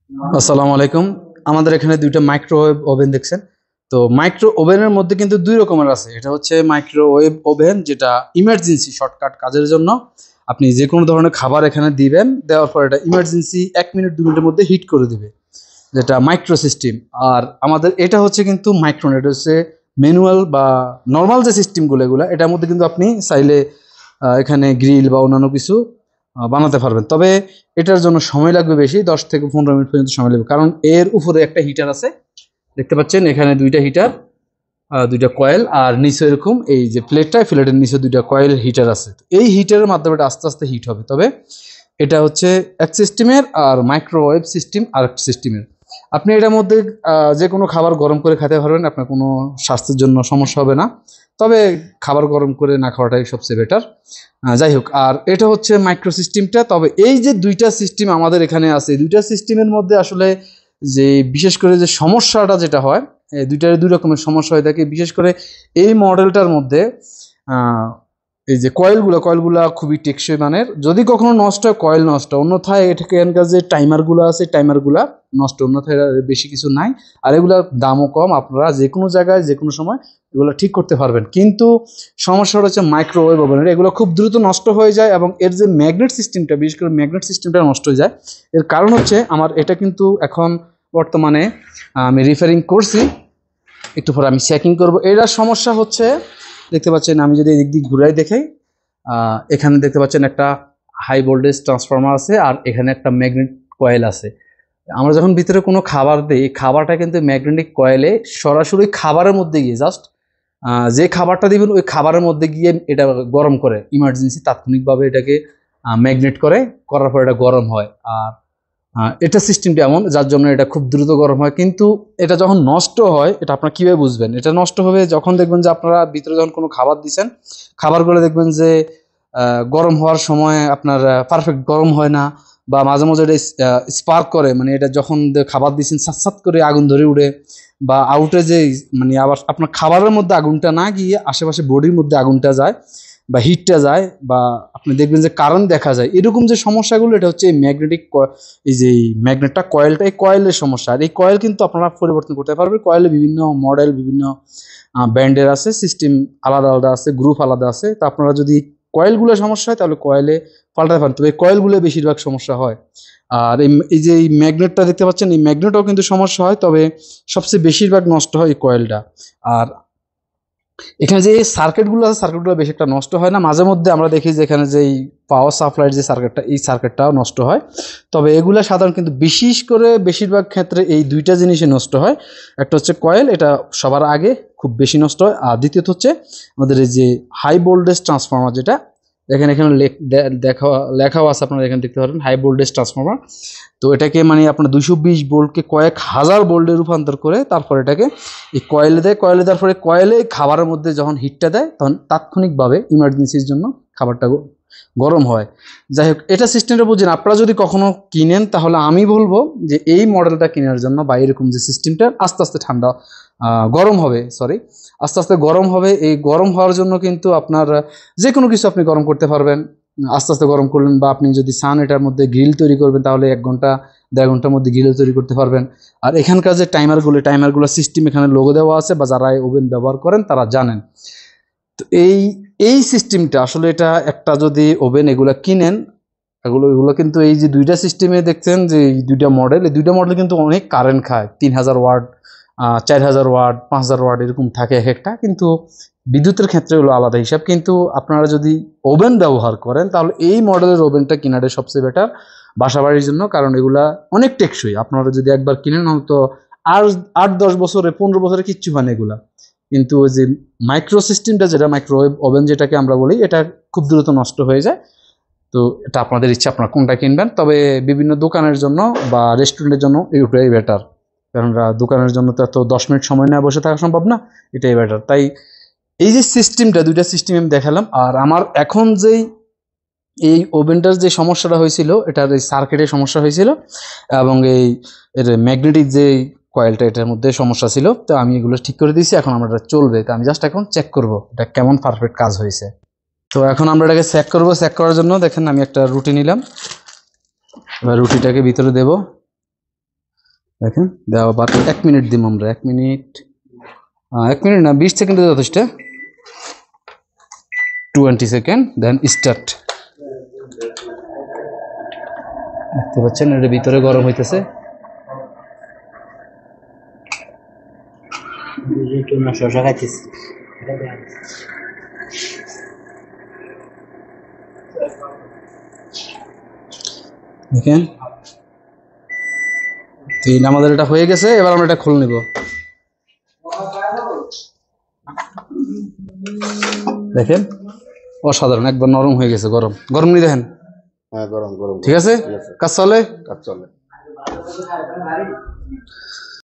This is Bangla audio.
আসসালামু আলাইকুম। আমাদের এখানে দুইটা মাইক্রোওয়েভ ওভেন দেখছেন। তো মাইক্রো ওভেনের মধ্যে কিন্তু দুই রকমের আছে। এটা হচ্ছে মাইক্রোওয়েভ ওভেন, যেটা ইমার্জেন্সি শর্টকাট কাজের জন্য আপনি যে কোনো ধরনের খাবার এখানে দিবেন, দেওয়ার পর এটা ইমার্জেন্সি 1 মিনিট 2 মিনিটের মধ্যে হিট করে দিবে, যেটা মাইক্রো সিস্টেম। আর আমাদের এটা হচ্ছে কিন্তু মাইক্রোন, এটা হচ্ছে ম্যানুয়াল বা নর্মাল যে সিস্টেমগুলো এগুলো, এটার মধ্যে কিন্তু আপনি চাইলে এখানে গ্রিল বা অন্যান্য কিছু বানাতে পারবেন। তবে এটার জন্য সময় লাগবে বেশি, 10 থেকে 15 মিনিট পর্যন্ত সময় লাগবে, কারণ এর উপরে একটা হিটার আছে। দেখতে পাচ্ছেন এখানে দুইটা হিটার, দুইটা কয়েল, আর নিচে এরকম এই যে প্লেটটা, প্লেটের নিচে দুইটা কয়েল হিটার আছে। এই হিটারের মাধ্যমে এটা আস্তে আস্তে হিট হবে। তবে এটা হচ্ছে এক সিস্টেমের, আর মাইক্রোওয়েভ সিস্টেম আর এক সিস্টেমের। আপনি এটার মধ্যে যে কোনো খাবার গরম করে খেতে পারবেন, আপনার কোনো স্বাস্থ্যের জন্য সমস্যা হবে না। তবে খাবার গরম করে না খাওয়াটাই সবচেয়ে বেটার। যাই হোক, আর এটা হচ্ছে মাইক্রো সিস্টেমটা। তবে এই যে দুইটা সিস্টেম আমাদের এখানে আছে, এই দুইটা সিস্টেমের মধ্যে আসলে যে বিশেষ করে যে সমস্যাটা যেটা হয়, দুইটার দুই রকমের সমস্যা হয়ে থাকে। বিশেষ করে এই মডেলটার মধ্যে এই যে কয়েলগুলা খুবই টেকসই মানের। যদি কখনো নষ্ট হয়, কয়েল নষ্ট, অন্যথায় এখানকার যে টাইমারগুলো আছে, টাইমারগুলা নষ্ট, অন্যথায় বেশি কিছু নাই। আর এগুলার দামও কম, আপনারা যে কোনো জায়গায় যে কোনো সময় এগুলো ঠিক করতে পারবেন। কিন্তু সমস্যাটা হচ্ছে মাইক্রোওয়েভ ওভেনের, এগুলো খুব দ্রুত নষ্ট হয়ে যায়, এবং এর যে ম্যাগনেট সিস্টেমটা, বিশেষ করে ম্যাগনেট সিস্টেমটা নষ্ট হয়ে যায়। এর কারণ হচ্ছে আমার এটা কিন্তু এখন বর্তমানে আমি রিপেয়ারিং করছি, একটু পরে আমি চেকিং করব। এটার সমস্যা হচ্ছে, দেখতে পাচ্ছেন আমি যদি এদিক দিয়ে ঘুরাই দেখাই, এখানে দেখতে পাচ্ছেন একটা হাই ভোল্টেজ ট্রান্সফরমার আছে, আর এখানে একটা ম্যাগনেট কয়েল আছে। আমরা যখন ভিতরে কোনো খাবার দিই, খাবারটা কিন্তু ম্যাগনেটিক কয়েলে সরাসরি খাবারের মধ্যে গিয়ে জাস্ট যে খাবারটা দিবেন ওই খাবারের মধ্যে গিয়ে এটা গরম করে, ইমার্জেন্সি তাৎক্ষণিকভাবে এটাকে ম্যাগনেট করার পর এটা গরম হয়। আর এটা সিস্টেমটা এমন, যার জন্য এটা খুব দ্রুত গরম হয়। কিন্তু এটা যখন নষ্ট হয়, এটা আপনারা কীভাবে বুঝবেন? এটা নষ্ট হবে যখন দেখবেন যে আপনারা ভিতরে যখন কোনো খাবার দিচ্ছেন, খাবারগুলো দেখবেন যে গরম হওয়ার সময় আপনার পারফেক্ট গরম হয় না, বা মাঝে মাঝে এটা স্পার্ক করে, মানে এটা যখন খাবার দিচ্ছেন সাত করে আগুন ধরে উঠে, বা আউটে যে মানে আবার আপনার খাবারের মধ্যে আগুনটা না গিয়ে আশেপাশে বডির মধ্যে আগুনটা যায় বা হিটটা যায়, বা আপনি দেখবেন যে কারেন্ট দেখা যায়। এরকম যে সমস্যাগুলো, এটা হচ্ছে এই ম্যাগনেটিক, এই যে ম্যাগনেটটা কয়েলটা, এই কয়েলের সমস্যা। আর এই কয়েল কিন্তু আপনারা পরিবর্তন করতে পারবেন। কয়েলে বিভিন্ন মডেল, বিভিন্ন ব্র্যান্ডের আছে, সিস্টেম আলাদা আলাদা আছে, গ্রুপ আলাদা আছে। তো আপনারা যদি কয়েলগুলো সমস্যা হয় তাহলে কয়েলে পাল্টাতে পারেন, তবে এই কয়েলগুলো বেশিরভাগ সমস্যা হয়। আর এই যে এই ম্যাগনেটটা দেখতে পাচ্ছেন, এই ম্যাগনেটও কিন্তু সমস্যা হয়, তবে সবচেয়ে বেশিরভাগ নষ্ট হয় এই কয়েলটা। আর এখানে যে সার্কিটগুলো আছে, সার্কিটগুলো বেশি একটা নষ্ট হয় না। মাঝে মধ্যে আমরা দেখি যে এখানে যে পাওয়ার সাপ্লাইয়ের যে সার্কিটটা, এই সার্কিটটাও নষ্ট হয়। তবে এগুলা সাধারণ, কিন্তু বিশেষ করে বেশিরভাগ ক্ষেত্রে এই দুইটা জিনিসই নষ্ট হয়। একটা হচ্ছে কয়েল, এটা সবার আগে খুব বেশি নষ্ট হয়। আর দ্বিতীয়ত হচ্ছে আমাদের এই যে হাই ভোল্টেজ ট্রান্সফর্মার, যেটা দেখেন এখানে লেখাও আছে, আপনারা এখানে দেখতে পারেন হাই ভোল্টেজ ট্রান্সফর্মার। তো এটাকে মানে আপনার 220 ভোল্টকে কয়েক হাজার ভোল্টে রূপান্তর করে তারপর এটাকে এই কয়েলে দেয়। কয়েলে দেওয়ার পরে কয়েলে খাবারের মধ্যে যখন হিটটা দেয়, তখন তাৎক্ষণিকভাবে ইমার্জেন্সির জন্য খাবারটা গরম হয়। যাই হোক, এটা সিস্টেমটা বুঝেন। আপনারা যদি কখনো কিনেন, তাহলে আমি বলবো যে এই মডেলটা কেনার জন্য, বা এরকম যে সিস্টেমটা আস্তে আস্তে ঠান্ডা গরম হবে, আস্তে আস্তে গরম হবে। এই গরম হওয়ার জন্য কিন্তু আপনার যে কোনো কিছু আপনি গরম করতে পারবেন। আস্তে আস্তে গরম করলেন, বা আপনি যদি চান এটার মধ্যে গ্রিল তৈরি করবেন, তাহলে 1 ঘন্টা 1.5 ঘন্টার মধ্যে গ্রিল তৈরি করতে পারবেন। আর এখানকার যে টাইমারগুলো সিস্টেম, এখানে লোগো দেওয়া আছে, বা যারা ওভেন ব্যবহার করেন তারা জানেন। তো এই সিস্টেমটা আসলে, এটা একটা যদি ওভেন এগুলো কিনেন, এগুলো কিন্তু এই যে দুইটা সিস্টেমে দেখছেন যে এই দুইটা মডেল কিন্তু অনেক কারেন্ট খায়। 3000 ওয়াট, 4000 ওয়াট, 5000 ওয়াট এরকম থাকে এক একটা। কিন্তু বিদ্যুতের ক্ষেত্রে হলো আলাদা হিসাব। কিন্তু আপনারা যদি ওভেন ব্যবহার করেন, তাহলে এই মডেলের ওভেনটা কেনাটা সবচেয়ে বেটার বাসাবাড়ির জন্য, কারণ এগুলা অনেক টেকসই। আপনারা যদি একবার কিনেন, হয়তো আর 8-10 বছরে 15 বছরে কিচ্ছু হয় না এগুলা। কিন্তু ওই যে মাইক্রো সিস্টেমটা, যেটা মাইক্রোওয়েভ ওভেন যেটাকে আমরা বলি, এটা খুব দ্রুত নষ্ট হয়ে যায়। তো এটা আপনাদের ইচ্ছা, আপনারা কোনটা কিনবেন। তবে বিভিন্ন দোকানের জন্য বা রেস্টুরেন্টের জন্য এটাই বেটার, কারণ দোকানের জন্য তো এত 10 মিনিট সময় নেওয়া বসে থাকা সম্ভব না। এটাই বেটার। তাই এই যে সিস্টেমটা, দুইটা সিস্টেম আমি দেখালাম। আর আমার এখন যেই এই ওভেনটার যে সমস্যাটা হয়েছিল, এটার এই সার্কিটের সমস্যা হয়েছিল, এবং এর ম্যাগনেটিক যে কয়েলটা, এটার মধ্যে সমস্যা ছিল। তো আমি এগুলো ঠিক করে দিয়েছি, এখন আমরা এটা চলবে। তো আমি জাস্ট এখন চেক করব এটা কেমন পারফেক্ট কাজ হয়েছে। তো এখন আমরা এটাকে চেক করব। চেক করার জন্য দেখেন আমি একটা রুটি নিলাম, এবার রুটিটাকে ভিতরে দেব। দেখেন দেওয়া আবার 1 মিনিট দিম আমরা 1 মিনিট 1 মিনিট না 20 সেকেন্ডে যথেষ্ট 20 সেকেন্ড দেন স্টার্ট দেখতে পাচ্ছেন এর ভিতরে গরম হইতেছে শসা খাইতেছি দেখেন তিন আমাদের এটা হয়ে গেছে এবার আমরা এটা খুলে নিব দেখেন অসাধারণ একবার নরম হয়ে গেছে গরম গরম নি দেখেন হ্যাঁ গরম গরম ঠিক আছে কাজ চলে কাজ চলে